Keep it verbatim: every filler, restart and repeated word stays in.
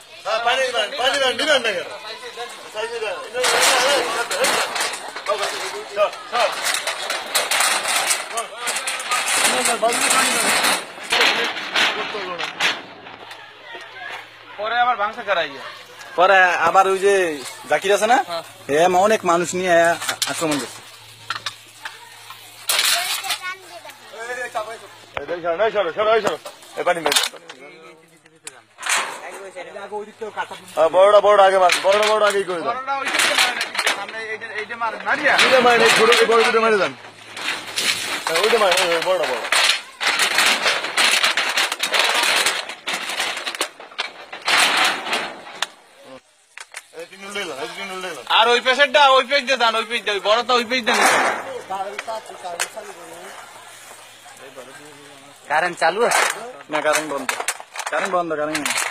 পানি পানি দিবেন না কেন পরে আবার ভাঙছে কারাই পরে আবার ওই যে জাকির আছে না হ্যাঁ অনেক মানুষ নিয়ে আক্রমণ করছে বড়টা বড় আগে বড়টা বড় আগেই করে দেন ছোট বড় দুটো মারে দেন ওইটা মারে বড়টা বড় আর ওই পেশেন্টটা ওই পেজ দিয়ে দেন ওই পেজ দিয়ে বড়টা ওই পেজ দেন কারেন্ট চালু আছে না কারেন্ট বন্ধ কারেন্ট বন্ধ কারেন্ট